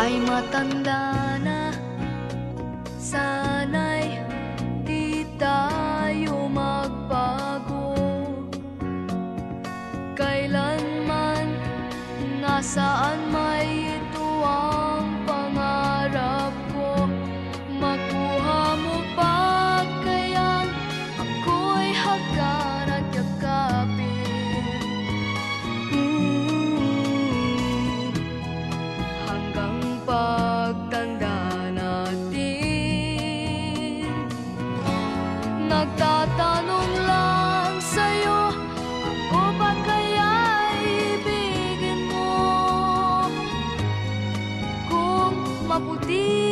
ay matanda na. Sana'y di tayo magbago. Kailanman, nasaan may ito ang pangarap ko. Makuha mo pa kayang ako'y hagkan at yakapin. Hanggang pagtanda natin, nagtatanong lang sa'yo, ako ba kaya ibigin mo? Kung maputi